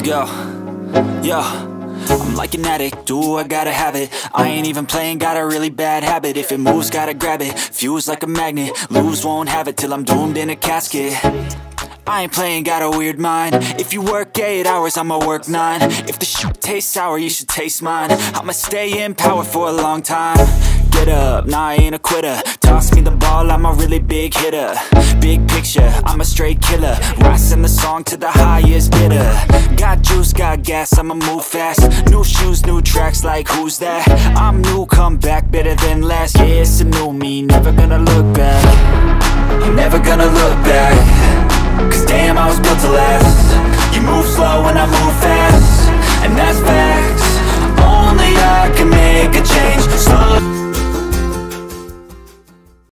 Yo, yo, I'm like an addict, do I gotta have it. I ain't even playing, got a really bad habit. If it moves, gotta grab it, fuse like a magnet. Lose, won't have it till I'm doomed in a casket. I ain't playing, got a weird mind. If you work 8 hours, I'ma work 9. If the shit tastes sour, you should taste mine. I'ma stay in power for a long time. Get up, nah, I ain't a quitter. Toss me the ball, I'm a really big hitter. Big picture, I'm a straight killer. Rising the song to the highest bidder. Got juice, got gas, I'ma move fast. New shoes, new tracks, like who's that? I'm new, come back, better than last. Yeah, it's a new me, never gonna look back. I'm never gonna look back. Cause damn, I was built to last. You move slow and I move fast, and that's facts. Only I can make